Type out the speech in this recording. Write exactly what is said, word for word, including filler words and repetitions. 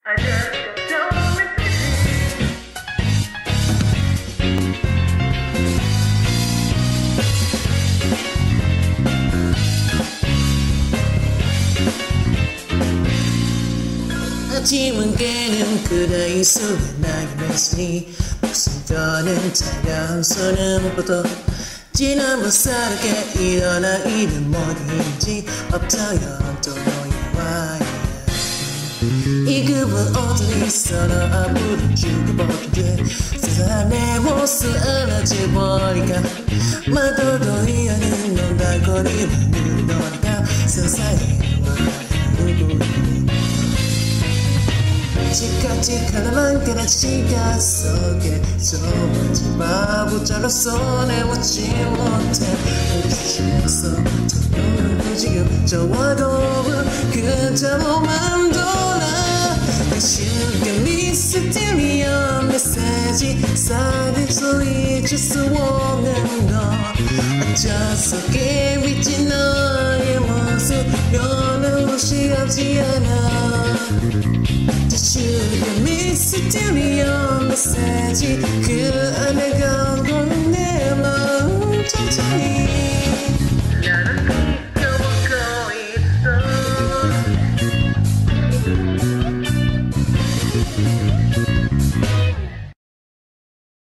I just got so messy. 아침은 깨는 그대의 속에 나의 메시지 무슨 더는 차가운 손음부터 지난번 사르게 일어나 이름 어디인지 없다면 또 너의 와야 이 급은 어디 있어 너 아무리 죽어버리게 세상 내 모습 알아줘버리까 마도도 이어는 넌 달거리를 누르니까 세상에 와 누구니 치카치카나만 가는 시간 속에 저마치 바보처럼 손해보지 못해 웃으면서 너는 지금 저와도 그저 몸만 돌아 당신과 미스 딜리어 메시지 사를 소리 줄 수 없는 너 어쩌서 깨비친 너의 모습 변함없이 없지 않아 당신과 미스 딜리어 메시지 그 안에 감동은 내 마음 천천히